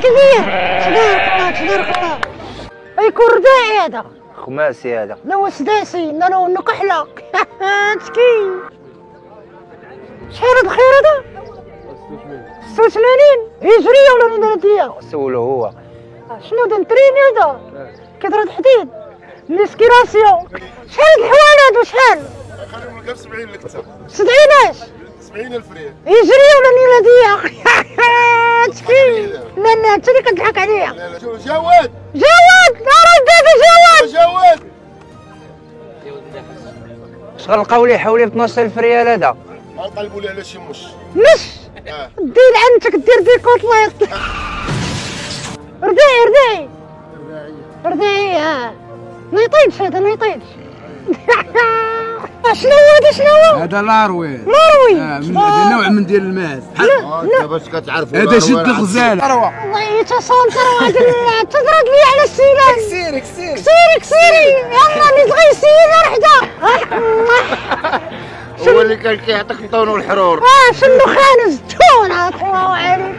كبير. تبارك الله. يكون رداعي هذا. خماسي هذا. لا هو سداسي، لا لونه كحله. مسكين. شحال هذا الخير هذا؟ 86 هجريه ولا ميلاديه؟ سولو هو. شنو هذا الترين هذا؟ كثرة حديد. ليسكيراسيون. شحال الحوال هادو شحال؟ خليهم لك 70 الكتاب. 70 اش؟ 70,000 ريال. هجريه ولا ميلاديه؟ مسكين. لا انت اللي كتضحك عليا. لا جواد. جواد راه دابا جواد. شغل لقاو ليه حوالي ب 12,000 ريال هذا. غنقلبوا ليه على شي مش. دير عندك دير ديكوطليط. رداعي. ما يطيبش هذا ما يطيبش. شنو هذا هذا لاروي. من نوع من ديال الماس. انت باش كتعرفوا هذا جد غزال. والله تصونتر تضرب لي على السنان. كسيري يلا اللي تغي السيده وحده. هو اللي كان كيعطيك الطون والحرور. شنو خانز تون الله عليك.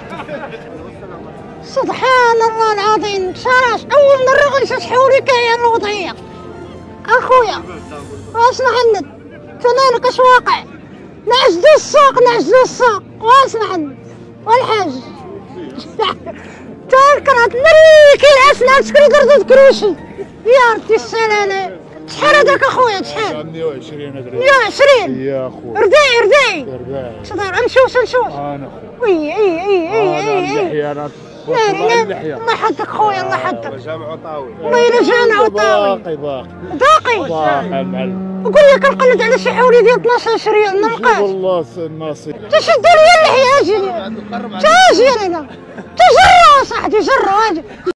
سبحان الله العظيم. شراش اول مره غنشحوا لي كاين الوضعيه اخويا. واش نعند تمالك اش واقع؟ نعجدو السوق واش نعند والحاج. تذكرت مري كيلعسنا تكري دردو كروشي يا ردي السلالة. شحال هذاك اخويا شحال؟ 120 120 يا اخويا. رداعي صدر نشوش انا وي اللحيه انا لا الله يحفظك خويا الله يحفظك. جامع طاوي. والله الا جامع طاوي. باقي المعلم. قول لي كنقلد على شي حولي ديال 12 ريال ما لقاش. والله الناصي. تشد لي اللحيه اجي. اجي انا تجروا صاحبي جروا اجي.